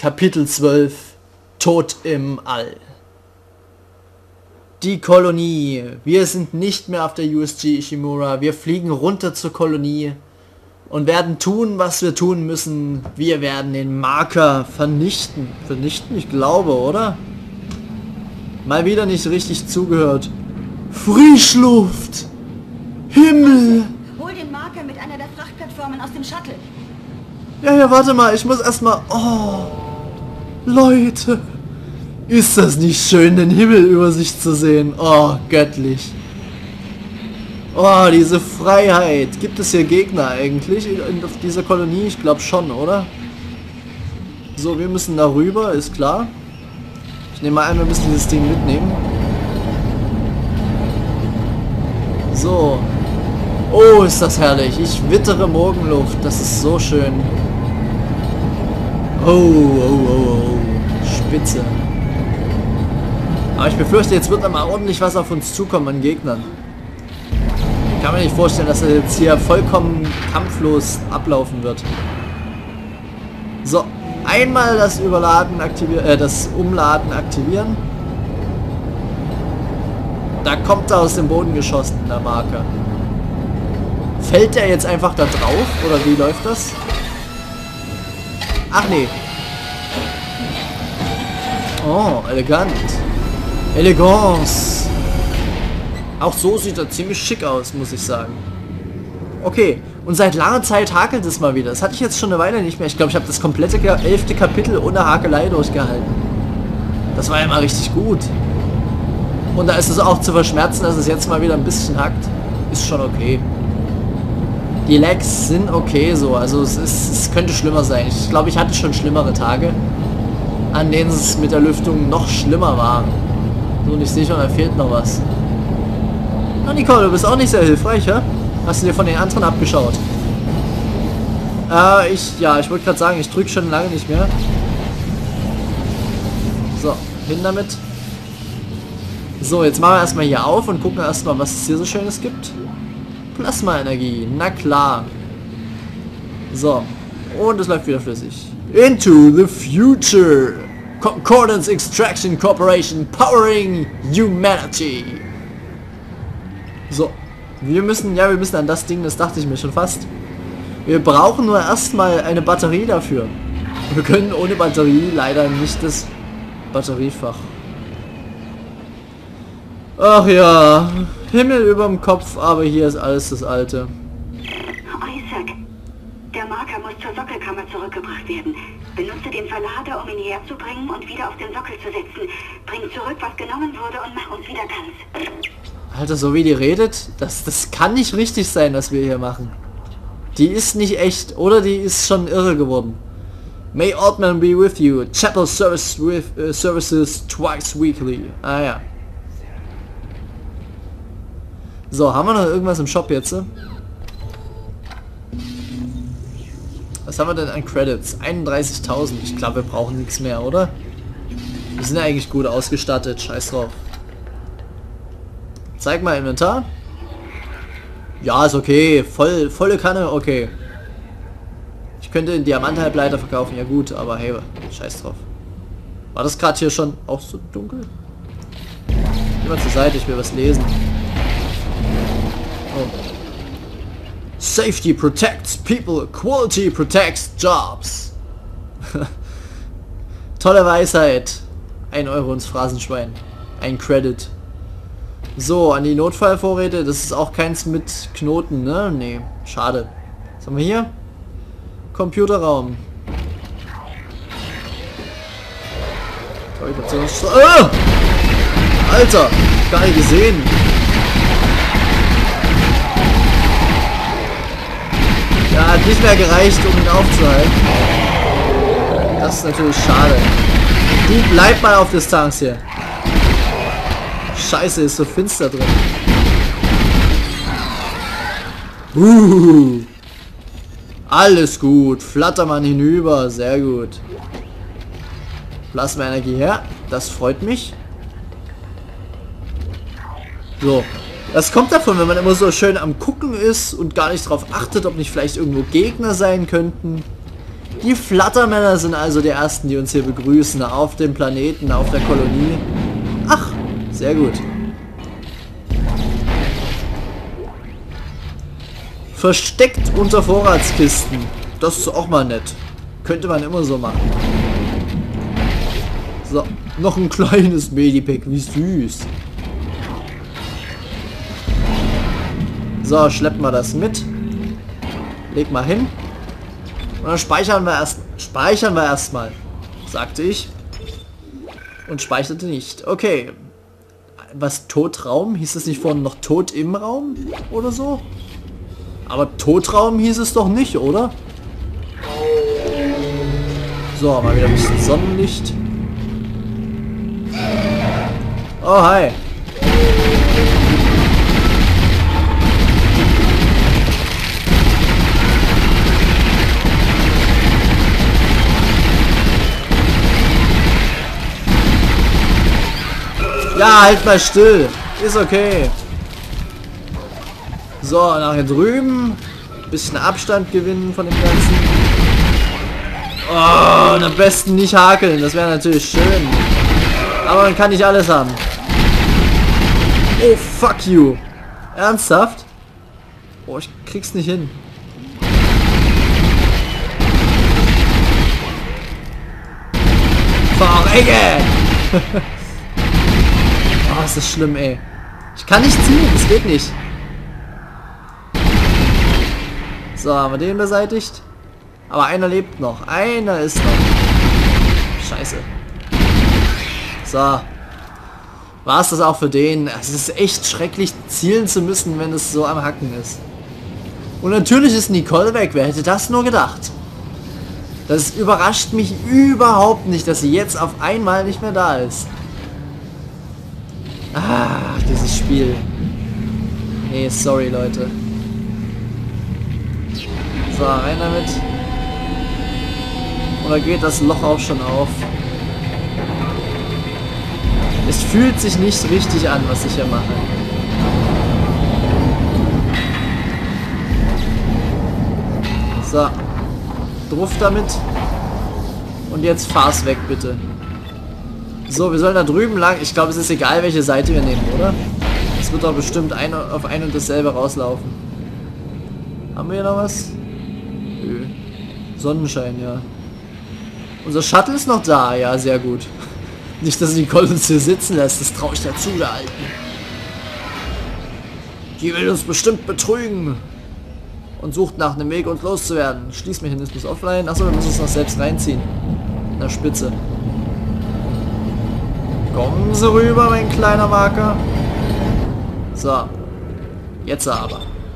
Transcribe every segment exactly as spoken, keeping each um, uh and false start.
Kapitel zwölf. Tod im All. Die Kolonie. Wir sind nicht mehr auf der U S G Ishimura. Wir fliegen runter zur Kolonie und werden tun, was wir tun müssen. Wir werden den Marker vernichten. Vernichten? Ich glaube, oder? Mal wieder nicht richtig zugehört. Frischluft! Himmel! Hol den Marker mit einer der Frachtplattformen aus dem Shuttle. Ja, ja, warte mal. Ich muss erstmal... Oh, Leute. Ist das nicht schön, den Himmel über sich zu sehen? Oh, göttlich. Oh, diese Freiheit. Gibt es hier Gegner eigentlich in, auf dieser Kolonie? Ich glaube schon, oder? So, wir müssen da rüber, ist klar. Ich nehme mal an, wir müssen dieses Ding mitnehmen. So. Oh, ist das herrlich. Ich wittere Morgenluft. Das ist so schön. Oh, oh, oh, oh. Spitze. Aber ich befürchte, jetzt wird mal ordentlich was auf uns zukommen an Gegnern. Ich kann mir nicht vorstellen, dass das jetzt hier vollkommen kampflos ablaufen wird. So, einmal das Überladen aktivieren, äh, das Umladen aktivieren. Da kommt er aus dem Boden geschossen, der Marker. Fällt der jetzt einfach da drauf? Oder wie läuft das? Ach nee. Oh, elegant. Elegance. Auch so sieht er ziemlich schick aus, muss ich sagen. Okay, und seit langer Zeit hakelt es mal wieder. Das hatte ich jetzt schon eine Weile nicht mehr. Ich glaube, ich habe das komplette elfte Kapitel ohne Hakelei durchgehalten. Das war ja mal richtig gut. Und da ist es auch zu verschmerzen, dass es jetzt mal wieder ein bisschen hackt. Ist schon okay. Die Lags sind okay so. Also es, ist, es könnte schlimmer sein. Ich glaube, ich hatte schon schlimmere Tage, an denen es mit der Lüftung noch schlimmer war. So, und ich sehe schon, da fehlt noch was. Na, Nicole, du bist auch nicht sehr hilfreich, ja? Hast du dir von den anderen abgeschaut? Äh, ich, ja, ich wollte gerade sagen, ich drücke schon lange nicht mehr. So, hin damit. So, jetzt machen wir erstmal hier auf und gucken erstmal, was es hier so Schönes gibt. Plasma-Energie, na klar. So, und es läuft wieder flüssig. Into the future. Concordance Extraction Corporation powering humanity. So, wir müssen, ja, wir müssen an das Ding, das dachte ich mir schon fast. Wir brauchen nur erstmal eine Batterie dafür. Wir können ohne Batterie leider nicht das Batteriefach. Ach ja, Himmel überm Kopf, aber hier ist alles das Alte. Isaac, der Marker muss zur Sockelkammer zurückgebracht werden. Benutze den Verlader, um ihn herzubringen und wieder auf den Sockel zu setzen. Bring zurück, was genommen wurde und mach uns wieder ganz. Alter, so wie die redet, das, das kann nicht richtig sein, was wir hier machen. Die ist nicht echt, oder die ist schon irre geworden. May Altman be with you. Chapel service with, uh, services twice weekly. Ah ja. So, haben wir noch irgendwas im Shop jetzt? Was haben wir denn an Credits? einunddreißigtausend. Ich glaube, wir brauchen nichts mehr, oder? Wir sind ja eigentlich gut ausgestattet. Scheiß drauf. Zeig mal Inventar. Ja, ist okay. Voll, volle Kanne, okay. Ich könnte den Diamanthalbleiter verkaufen. Ja gut, aber hey, scheiß drauf. War das gerade hier schon auch so dunkel? Geh mal zur Seite, ich will was lesen. Oh. Safety protects people, quality protects jobs. Tolle Weisheit. Ein Euro ins Phrasenschwein. Ein Credit. So, an die Notfallvorräte, das ist auch keins mit Knoten, ne? Nee, schade. Was haben wir hier? Computerraum. Ah! Alter, gar nicht gesehen. Ja, hat nicht mehr gereicht, um ihn aufzuhalten. Das ist natürlich schade. Du bleib mal auf Distanz hier. Scheiße, ist so finster drin. Uh, alles gut. Flattermann hinüber. Sehr gut. Plasma-Energie her. Das freut mich. So. Das kommt davon, wenn man immer so schön am Gucken ist und gar nicht darauf achtet, ob nicht vielleicht irgendwo Gegner sein könnten. Die Flattermänner sind also die ersten, die uns hier begrüßen auf dem Planeten, auf der Kolonie. Ach, sehr gut. Versteckt unter Vorratskisten. Das ist auch mal nett. Könnte man immer so machen. So, noch ein kleines Medipack. Wie süß. So, schleppen wir das mit. Leg mal hin. Und dann speichern wir erst. Speichern wir erstmal. Sagte ich. Und speicherte nicht. Okay. Was, Todraum? Hieß es nicht vorhin noch Tod im Raum? Oder so? Aber Todraum hieß es doch nicht, oder? So, mal wieder ein bisschen Sonnenlicht. Oh, hi. Ja, halt mal still. Ist okay. So, nachher drüben. Bisschen Abstand gewinnen von dem Ganzen. Oh, und am besten nicht hakeln. Das wäre natürlich schön. Aber man kann nicht alles haben. Oh, fuck you. Ernsthaft? Oh, ich krieg's nicht hin. Verrecke! Oh, ist das schlimm, ey. Ich kann nicht ziehen, das geht nicht. So, haben wir den beseitigt. Aber einer lebt noch. Einer ist noch. Scheiße. So. War es das auch für den? Es ist echt schrecklich, zielen zu müssen, wenn es so am Hacken ist. Und natürlich ist Nicole weg. Wer hätte das nur gedacht? Das überrascht mich überhaupt nicht, dass sie jetzt auf einmal nicht mehr da ist. Ah, dieses Spiel. Nee, sorry, Leute. So, rein damit. Oder geht das Loch auch schon auf? Es fühlt sich nicht richtig an, was ich hier mache. So. Drauf damit. Und jetzt fahr's weg, bitte. So, wir sollen da drüben lang. Ich glaube, es ist egal, welche Seite wir nehmen, oder? Es wird doch bestimmt ein, auf ein und dasselbe rauslaufen. Haben wir hier noch was? Nö. Sonnenschein, ja. Unser Shuttle ist noch da. Ja, sehr gut. Nicht, dass Nicole uns hier sitzen lässt. Das traue ich dazu, der Alten. Die will uns bestimmt betrügen. Und sucht nach einem Weg, uns loszuwerden. Schließmechanismus offline. Achso, wir müssen uns noch selbst reinziehen. In der Spitze. Kommen Sie rüber, mein kleiner Marker. So. Jetzt aber.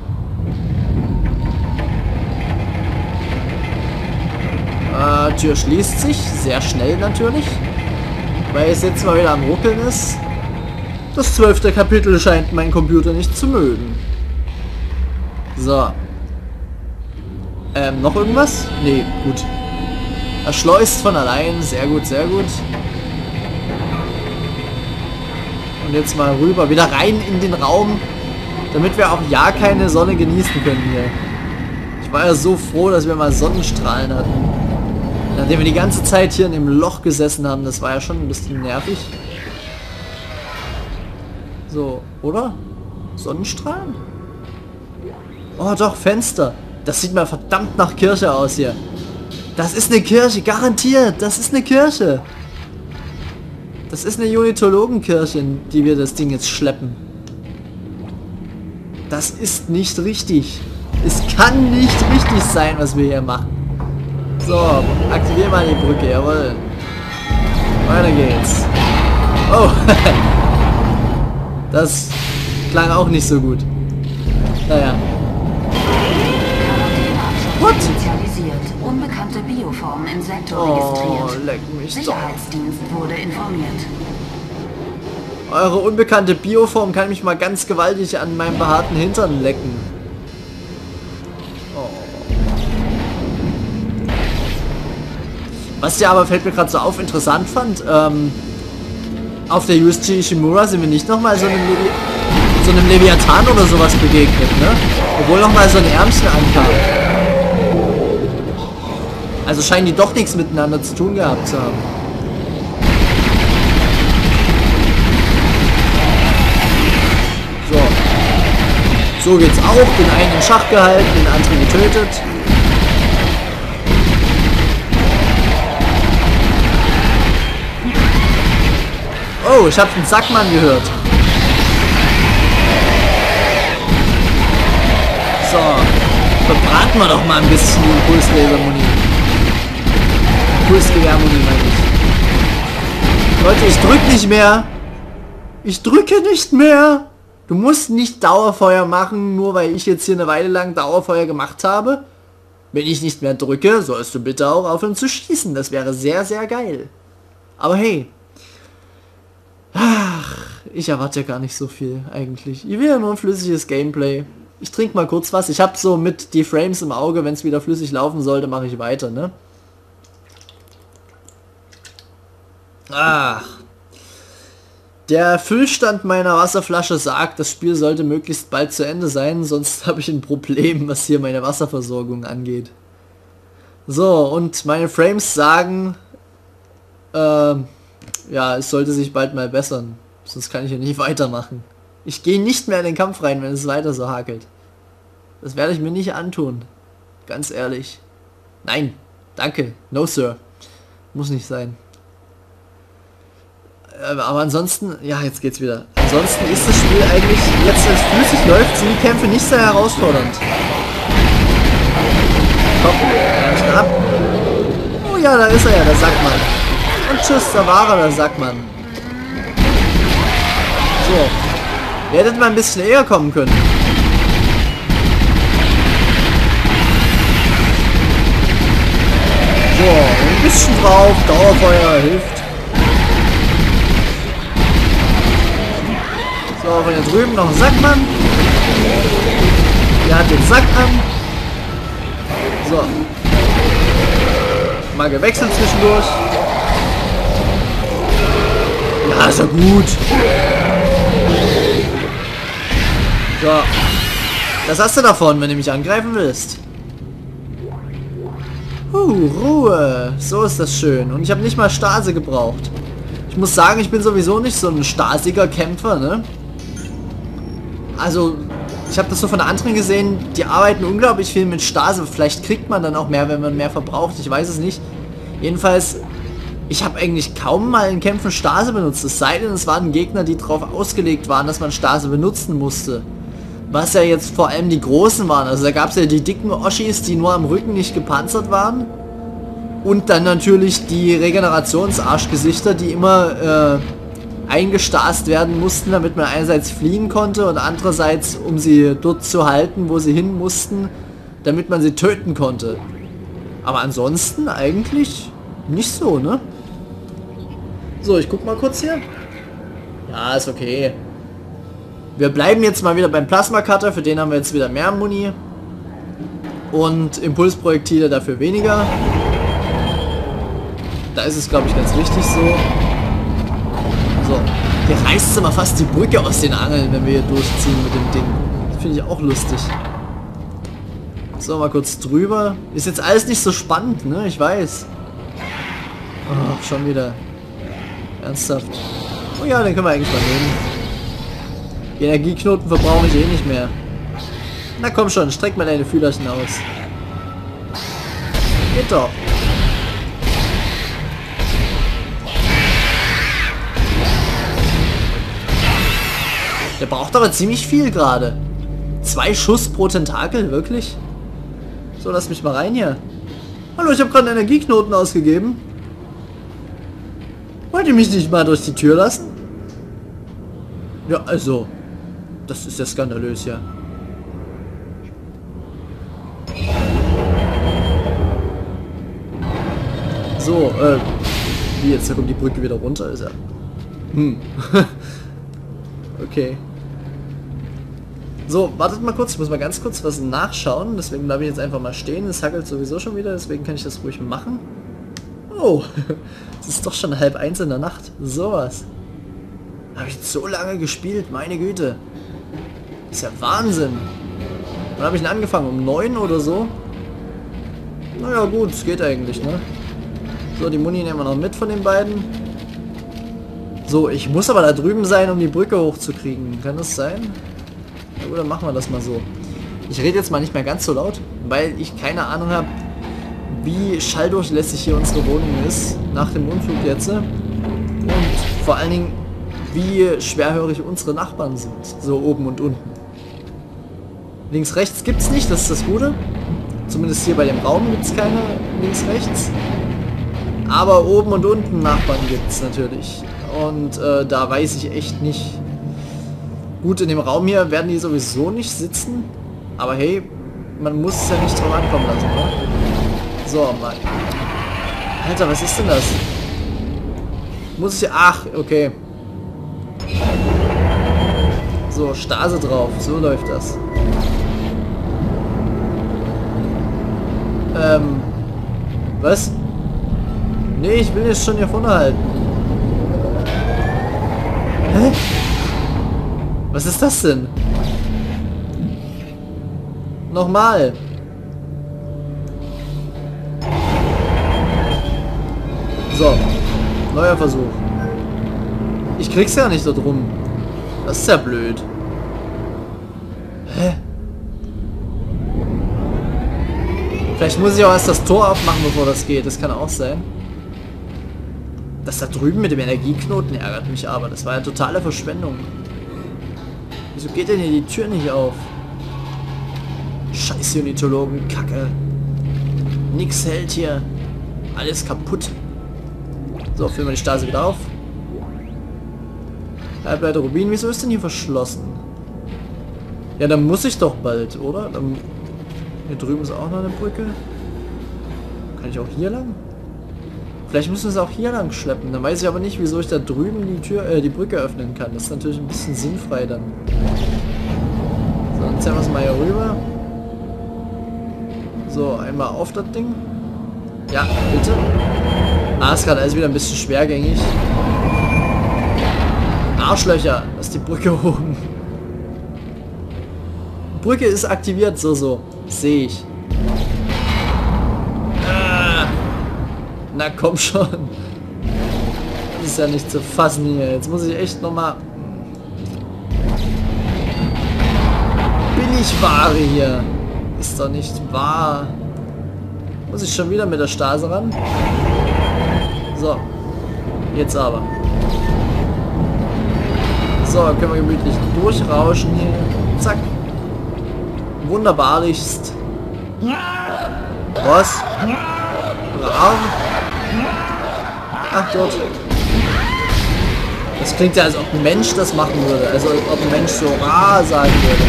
Äh, Tür schließt sich. Sehr schnell natürlich. Weil es jetzt mal wieder am Ruckeln ist. Das zwölfte Kapitel scheint mein Computer nicht zu mögen. So. Ähm, noch irgendwas? Nee, gut. Er schleust von allein. Sehr gut, sehr gut. Und jetzt mal rüber. Wieder rein in den Raum. Damit wir auch ja keine Sonne genießen können hier. Ich war ja so froh, dass wir mal Sonnenstrahlen hatten. Nachdem wir die ganze Zeit hier in dem Loch gesessen haben. Das war ja schon ein bisschen nervig. So, oder? Sonnenstrahlen? Oh doch, Fenster. Das sieht mal verdammt nach Kirche aus hier. Das ist eine Kirche, garantiert. Das ist eine Kirche. Das ist eine Unitologenkirche, in die wir das Ding jetzt schleppen. Das ist nicht richtig. Es kann nicht richtig sein, was wir hier machen. So, aktivieren mal die Brücke, jawohl. Weiter geht's. Oh, das klang auch nicht so gut. Naja. What? Spezialisiert. Unbekannte Bioform im Sektor Oh, registriert. leck mich doch. Sicherheitsdienst wurde informiert. Eure unbekannte Bioform kann mich mal ganz gewaltig an meinem behaarten Hintern lecken. Oh. Was ja aber, fällt mir gerade so auf, interessant fand, ähm, auf der U S G Ishimura sind wir nicht nochmal so einem, Levi so einem Leviathan oder sowas begegnet, ne? Obwohl nochmal so ein Ärmchen ankam. Also scheinen die doch nichts miteinander zu tun gehabt zu haben. So. So geht's auch. Den einen in Schach gehalten, den anderen getötet. Oh, ich habe den Sackmann gehört. So. Verbraten wir doch mal ein bisschen die Impulslasermuni. Impulsgewehrmuni meine ich. Leute, ich drück nicht mehr. Ich drücke nicht mehr. Du musst nicht Dauerfeuer machen, nur weil ich jetzt hier eine Weile lang Dauerfeuer gemacht habe. Wenn ich nicht mehr drücke, sollst du bitte auch aufhören zu schießen. Das wäre sehr, sehr geil. Aber hey. Ach, ich erwarte ja gar nicht so viel eigentlich. Ich will ja nur ein flüssiges Gameplay. Ich trinke mal kurz was. Ich habe so mit die Frames im Auge, wenn es wieder flüssig laufen sollte, mache ich weiter, ne? Ach. Der Füllstand meiner Wasserflasche sagt, das Spiel sollte möglichst bald zu Ende sein, sonst habe ich ein Problem, was hier meine Wasserversorgung angeht. So, und meine Frames sagen, äh, ja, es sollte sich bald mal bessern, sonst kann ich ja nicht weitermachen. Ich gehe nicht mehr in den Kampf rein, wenn es weiter so hakelt. Das werde ich mir nicht antun. Ganz ehrlich. Nein, danke, no sir. Muss nicht sein. Aber ansonsten, ja, jetzt geht's wieder. Ansonsten ist das Spiel eigentlich, jetzt als es flüssig läuft, sind die Kämpfe nicht sehr herausfordernd. Komm, ganz ab. Oh ja, da ist er ja, der Sackmann. Und tschüss, da war er, der Sackmann. So. Ihr hättet mal ein bisschen eher kommen können. So, ein bisschen drauf, Dauerfeuer hilft. So, von hier drüben noch ein Sackmann. Der hat den Sack an. So. Mal gewechselt zwischendurch. Ja, ist ja gut. So. Was hast du davon, wenn du mich angreifen willst? Uh, Ruhe. So ist das schön. Und ich habe nicht mal Stase gebraucht. Ich muss sagen, ich bin sowieso nicht so ein stasiger Kämpfer, ne? Also, ich habe das so von anderen gesehen, die arbeiten unglaublich viel mit Stase. Vielleicht kriegt man dann auch mehr, wenn man mehr verbraucht. Ich weiß es nicht. Jedenfalls, ich habe eigentlich kaum mal in Kämpfen Stase benutzt. Es sei denn, es waren Gegner, die darauf ausgelegt waren, dass man Stase benutzen musste. Was ja jetzt vor allem die Großen waren. Also da gab es ja die dicken Oschis, die nur am Rücken nicht gepanzert waren. Und dann natürlich die Regenerationsarschgesichter, die immer äh, eingestast werden mussten, damit man einerseits fliehen konnte und andererseits, um sie dort zu halten, wo sie hin mussten, damit man sie töten konnte. Aber ansonsten eigentlich nicht so, ne? So, ich guck mal kurz hier. Ja, ist okay. Wir bleiben jetzt mal wieder beim Plasma-Cutter, für den haben wir jetzt wieder mehr Muni. Und Impulsprojektile dafür weniger. Da ist es, glaube ich, ganz richtig so. So, hier reißt immer fast die Brücke aus den Angeln, wenn wir hier durchziehen mit dem Ding. Das finde ich auch lustig. So, mal kurz drüber. Ist jetzt alles nicht so spannend, ne? Ich weiß. Oh, schon wieder. Ernsthaft. Oh ja, den können wir eigentlich mal nehmen. Die Energieknoten verbrauche ich eh nicht mehr. Na komm schon, streck mal deine Fühlerchen aus. Geht doch. Der braucht aber ziemlich viel gerade. Zwei Schuss pro Tentakel, wirklich? So, lass mich mal rein hier. Hallo, ich habe gerade einen Energieknoten ausgegeben. Wollt ihr mich nicht mal durch die Tür lassen? Ja, also. Das ist ja skandalös, ja. So, äh. Wie jetzt? Da kommt die Brücke wieder runter, ist ja. Hm. Okay. So, wartet mal kurz, ich muss mal ganz kurz was nachschauen, deswegen bleibe ich jetzt einfach mal stehen. Es hackelt sowieso schon wieder, deswegen kann ich das ruhig machen. Oh, es ist doch schon halb eins in der Nacht. Sowas. Habe ich so lange gespielt, meine Güte. Das ist ja Wahnsinn. Wann habe ich denn angefangen? Um neun oder so? Naja gut, es geht eigentlich, ne? So, die Muni nehmen wir noch mit von den beiden. So, ich muss aber da drüben sein, um die Brücke hochzukriegen. Kann das sein? Ja gut, dann machen wir das mal so. Ich rede jetzt mal nicht mehr ganz so laut, weil ich keine Ahnung habe, wie schalldurchlässig hier unsere Wohnung ist, nach dem Unflug jetzt. Und vor allen Dingen, wie schwerhörig unsere Nachbarn sind, so oben und unten. Links, rechts gibt es nicht, das ist das Gute. Zumindest hier bei dem Raum gibt es keine links, rechts. Aber oben und unten Nachbarn gibt es natürlich. Und äh, da weiß ich echt nicht. Gut, in dem Raum hier werden die sowieso nicht sitzen. Aber hey, man muss es ja nicht drauf ankommen lassen, ne? So, Mann. Alter, was ist denn das? Muss ich... Ach, okay. So, Stase drauf. So läuft das. Ähm... Was? Nee, ich will jetzt schon hier vorne halten. Hä? Was ist das denn? Nochmal. So. Neuer Versuch. Ich krieg's ja nicht da drum. Das ist ja blöd. Hä? Vielleicht muss ich auch erst das Tor aufmachen, bevor das geht. Das kann auch sein. Das da drüben mit dem Energieknoten ärgert mich aber. Das war ja totale Verschwendung. Wieso geht denn hier die Tür nicht auf? Scheiß Unitologen, Kacke. Nix hält hier. Alles kaputt. So, füllen wir die Stase wieder auf. Halbleiter Rubin, wieso ist denn hier verschlossen? Ja, dann muss ich doch bald, oder? Dann, hier drüben ist auch noch eine Brücke. Kann ich auch hier lang? Vielleicht müssen wir es auch hier lang schleppen. Dann weiß ich aber nicht, wieso ich da drüben die Tür, äh, die Brücke öffnen kann. Das ist natürlich ein bisschen sinnfrei dann. So, dann zählen wir es mal hier rüber. So, einmal auf das Ding. Ja, bitte. Ah, ist gerade alles wieder ein bisschen schwergängig. Arschlöcher, lass die Brücke oben. Brücke ist aktiviert, so, so. Sehe ich. Ah. Na komm schon. Das ist ja nicht zu fassen hier. Jetzt muss ich echt nochmal... Billigware hier. Ist doch nicht wahr. Muss ich schon wieder mit der Stase ran? So. Jetzt aber. So, können wir gemütlich durchrauschen hier. Zack. Wunderbarlichst. Was? Brav. Ach dort. Das klingt ja, als ob ein Mensch das machen würde. Also als ob ein Mensch so Ra sagen würde.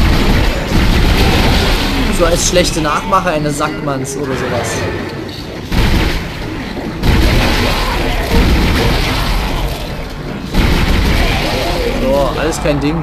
So als schlechte Nachmacher eines Sackmanns oder sowas. So, alles kein Ding.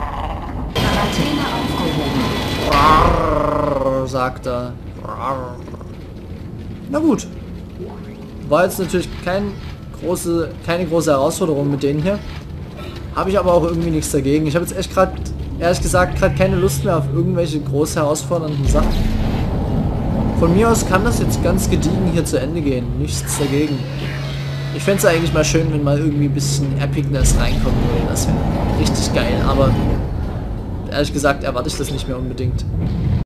Rarr, sagt er. Rarr. Na gut. War jetzt natürlich kein große, keine große Herausforderung mit denen hier. Habe ich aber auch irgendwie nichts dagegen. Ich habe jetzt echt gerade, ehrlich gesagt, gerade keine Lust mehr auf irgendwelche groß herausfordernden Sachen. Von mir aus kann das jetzt ganz gediegen hier zu Ende gehen. Nichts dagegen. Ich fände es eigentlich mal schön, wenn mal irgendwie ein bisschen Epicness reinkommen würde. Das wäre richtig geil, aber ehrlich gesagt erwarte ich das nicht mehr unbedingt.